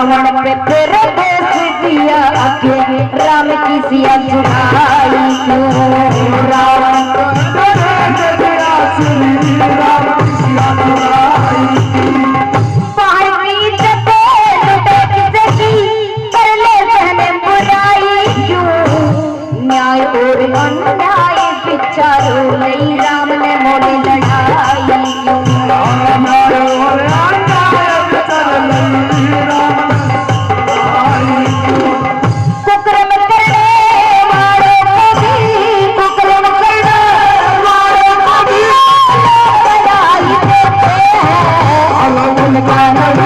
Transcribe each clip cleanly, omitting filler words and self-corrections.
रावण पे तेरे देश दिया के राम की सिया चुराई क्यों रावण न्याय और अन्याय विचारो नहीं राम ने मोड़ी लड़ाई कुकर्म करने वालों को भी कुकर्म करने वालों को भी लड़ाई देते हैं उनका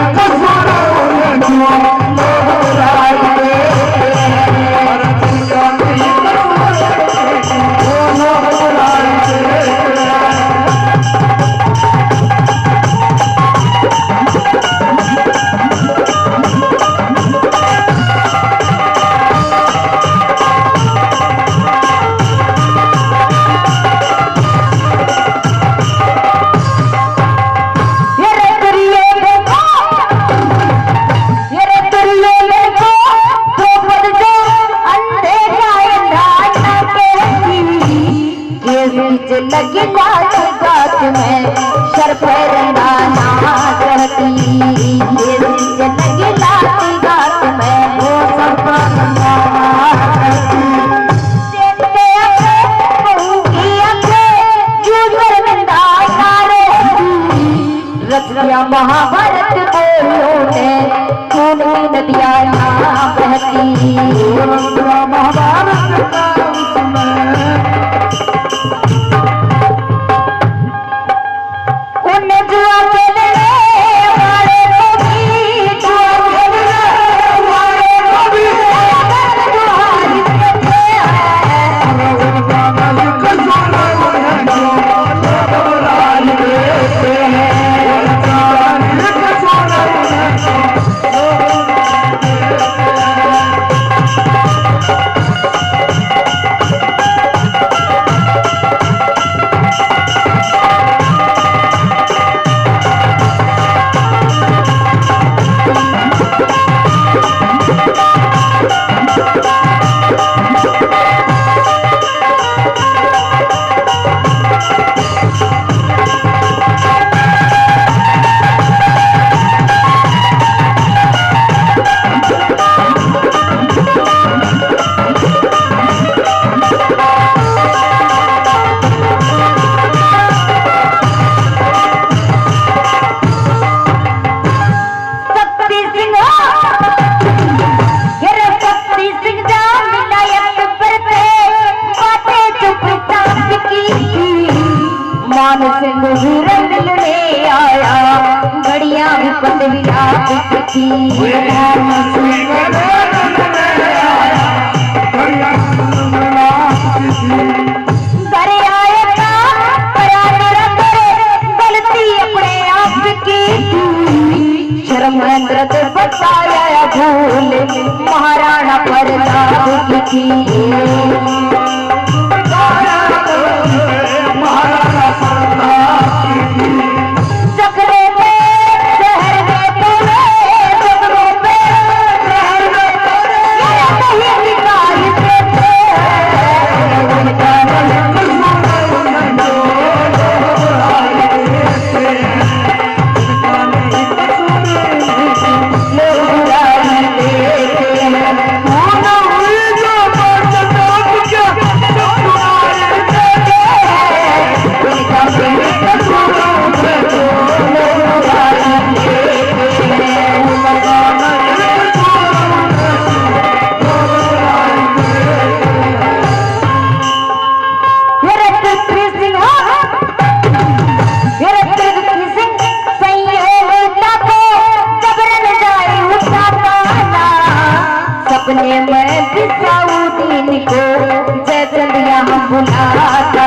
लगी गात गात में शर फैरना ना करती लगी गात गात में वो सब रचना महाभारत बोलो ने खून की नदियाँ ना बहती महाभारत मिलने आया घड़िया भी पतविया की घर आएगा गलती अपने आप की शर्मेंद्र से बताया भूल महाराणा प्रताप की अपने में बिसाउद्दीन को जैसन यहाँ बुलाता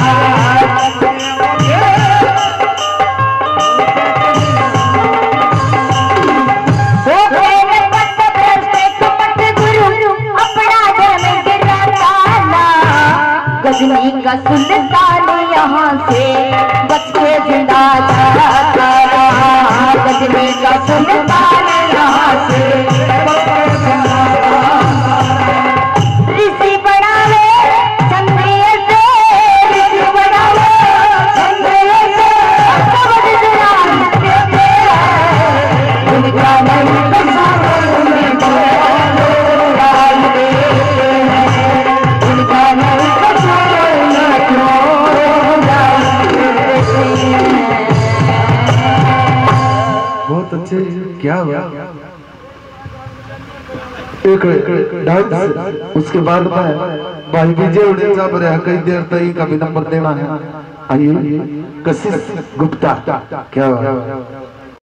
गजनी का सुल्तान यहाँ से बच के जिंदा जाता गजनी का सुल्तान यहाँ से बहुत अच्छे, क्या हुआ? एक डांस, उसके बाद में भाई विजय उड़ीसा पर कई देर तक कभी नंबर देना है। आइए कशिश गुप्ता, क्या हुआ?